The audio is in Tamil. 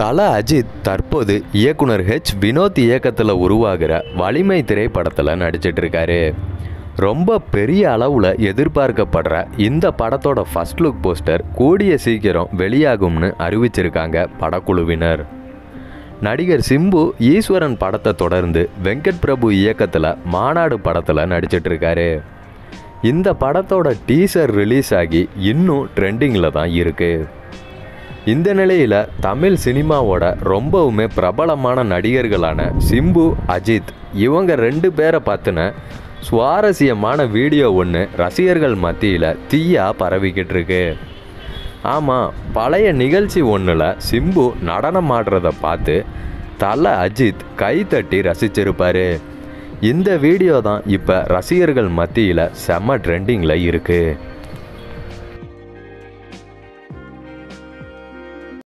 தல அஜித் தற்போது இயக்குனர் வினோத் இயக்கத்தில் உருவாகிற வலிமை திரைப்படத்தில் நடிச்சிட்டு இருக்காரு. ரொம்ப பெரிய அளவில் எதிர்பார்க்கப்படுற இந்த படத்தோட ஃபர்ஸ்ட் லுக் போஸ்டர் கூடிய சீக்கிரம் வெளியாகும்னு அறிவிச்சிருக்காங்க படக்குழுவினர். நடிகர் சிம்பு ஈஸ்வரன் படத்தை தொடர்ந்து வெங்கட் பிரபு இயக்கத்தில் மாநாடு படத்தில் நடிச்சிட்டு இருக்காரு. இந்த படத்தோட டீசர் ரிலீஸ் ஆகி இன்னும் ட்ரெண்டிங்கில் தான் இருக்குது. இந்த நிலையில் தமிழ் சினிமாவோட ரொம்பவுமே பிரபலமான நடிகர்களான சிம்பு, அஜித் இவங்க 2 பேரை பார்த்தின சுவாரஸ்யமான வீடியோ ஒன்று ரசிகர்கள் மத்தியில் தீயா பரவிக்கிட்டு இருக்கு. ஆமாம், பழைய நிகழ்ச்சி ஒன்றில் சிம்பு நடனம் ஆடுறதை பார்த்து தல அஜித் கைத்தட்டி ரசிச்சிருப்பார். இந்த வீடியோ தான் இப்போ ரசிகர்கள் மத்தியில் செம்ம ட்ரெண்டிங்கில் இருக்குது.